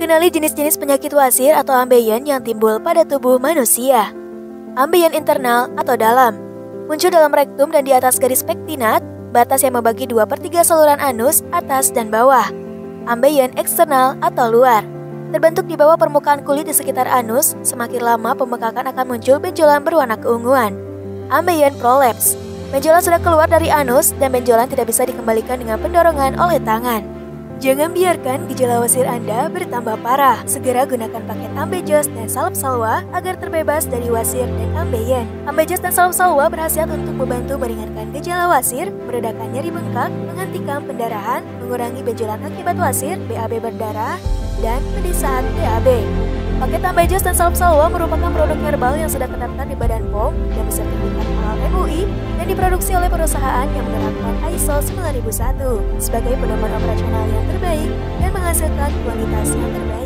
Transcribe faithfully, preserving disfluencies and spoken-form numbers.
Kenali jenis-jenis penyakit wasir atau ambeien yang timbul pada tubuh manusia. Ambeien internal atau dalam, muncul dalam rektum dan di atas garis pektinat, batas yang membagi dua per tiga saluran anus, atas dan bawah. Ambeien eksternal atau luar, terbentuk di bawah permukaan kulit di sekitar anus, semakin lama pembengkakan akan muncul benjolan berwarna keunguan. Ambeien prolaps, benjolan sudah keluar dari anus dan benjolan tidak bisa dikembalikan dengan pendorongan oleh tangan. Jangan biarkan gejala wasir Anda bertambah parah. Segera gunakan paket Ambejos dan Salep Salwa agar terbebas dari wasir dan ambeien. Ambejos dan Salep Salwa berkhasiat untuk membantu meringankan gejala wasir, meredakan nyeri bengkak, menghentikan pendarahan, mengurangi benjolan akibat wasir, B A B berdarah, dan pedesaan B A B. Paket Ambejos dan Salep Salwa merupakan produk herbal yang sudah terdaftar di Badan P O M dan bersertifikat halal M U I dan diproduksi oleh perusahaan yang menerapkan I S O sembilan ribu satu sebagai pedoman operasional yang terbaik dan menghasilkan kualitas yang terbaik.